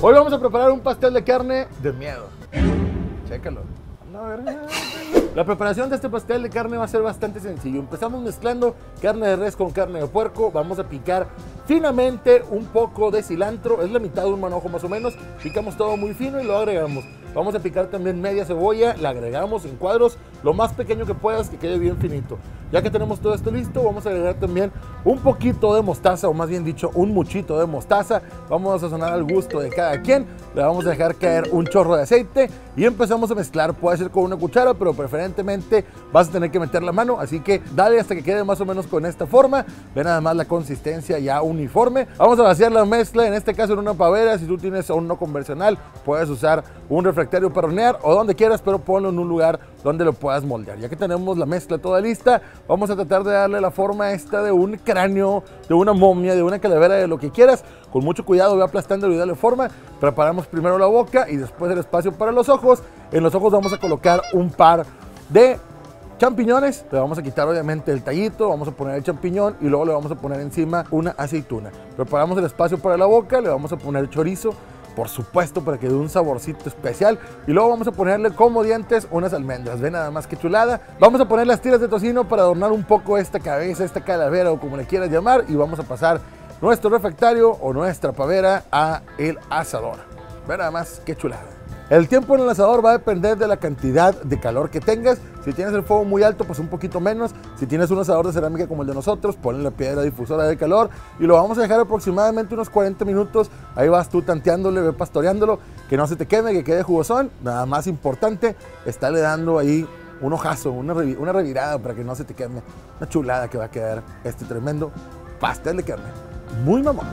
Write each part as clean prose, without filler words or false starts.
Hoy vamos a preparar un pastel de carne de miedo. Chécalo. La preparación de este pastel de carne va a ser bastante sencillo. Empezamos mezclando carne de res con carne de puerco. Vamos a picar finamente un poco de cilantro. Es la mitad de un manojo más o menos. Picamos todo muy fino y lo agregamos. Vamos a picar también media cebolla. La agregamos en cuadros lo más pequeño que puedas, que quede bien finito. Ya que tenemos todo esto listo, vamos a agregar también un poquito de mostaza, o más bien dicho, un muchito de mostaza. Vamos a sazonar al gusto de cada quien. Le vamos a dejar caer un chorro de aceite y empezamos a mezclar. Puede ser con una cuchara, pero preferentemente vas a tener que meter la mano. Así que dale hasta que quede más o menos con esta forma. Ve nada más la consistencia ya uniforme. Vamos a vaciar la mezcla, en este caso en una pavera. Si tú tienes un no convencional, puedes usar un refractario para hornear o donde quieras, pero ponlo en un lugar donde lo puedas moldear. Ya que tenemos la mezcla toda lista, vamos a tratar de darle la forma esta de un cráneo, de una momia, de una calavera, de lo que quieras. Con mucho cuidado, ve aplastándolo y dale forma. Preparamos primero la boca y después el espacio para los ojos. En los ojos vamos a colocar un par de champiñones. Le vamos a quitar obviamente el tallito, vamos a poner el champiñón y luego le vamos a poner encima una aceituna. Preparamos el espacio para la boca, le vamos a poner chorizo, por supuesto, para que dé un saborcito especial. Y luego vamos a ponerle como dientes unas almendras. Ven nada más que chulada. Vamos a poner las tiras de tocino para adornar un poco esta cabeza, esta calavera o como le quieras llamar. Y vamos a pasar nuestro refractario o nuestra pavera a el asador. Ven nada más que chulada. El tiempo en el asador va a depender de la cantidad de calor que tengas. Si tienes el fuego muy alto, pues un poquito menos. Si tienes un asador de cerámica como el de nosotros, ponle la piedra difusora de calor y lo vamos a dejar aproximadamente unos 40 minutos. Ahí vas tú tanteándole, ve pastoreándolo, que no se te queme, que quede jugosón. Nada más importante, estarle dando ahí un ojazo, una revirada para que no se te queme. Una chulada que va a quedar este tremendo pastel de carne. Muy mamón.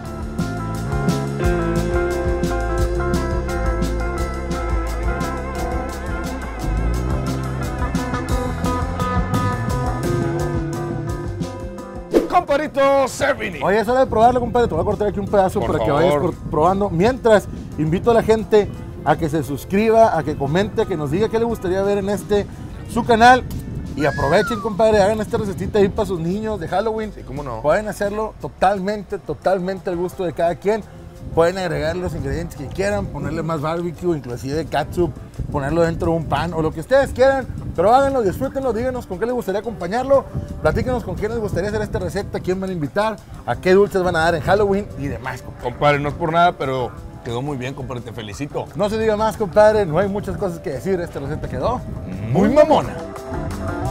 Compadrito Servini. Oye, es hora de probarlo, compadre. Te voy a cortar aquí un pedazo Por para favor. que vayas probando. Mientras, invito a la gente a que se suscriba, a que comente, a que nos diga qué le gustaría ver en su canal. Y aprovechen, compadre, hagan esta recetita ahí para sus niños de Halloween. Sí, cómo no. Pueden hacerlo totalmente al gusto de cada quien. Pueden agregar los ingredientes que quieran, ponerle más barbecue, inclusive ketchup, ponerlo dentro de un pan o lo que ustedes quieran. Pero háganlo, disfrútenlo, díganos con qué les gustaría acompañarlo. Platíquenos con quién les gustaría hacer esta receta, quién van a invitar, a qué dulces van a dar en Halloween y demás, compadre. Compadre, no es por nada, pero quedó muy bien, compadre. Te felicito. No se diga más, compadre, no hay muchas cosas que decir. Esta receta quedó muy mamona.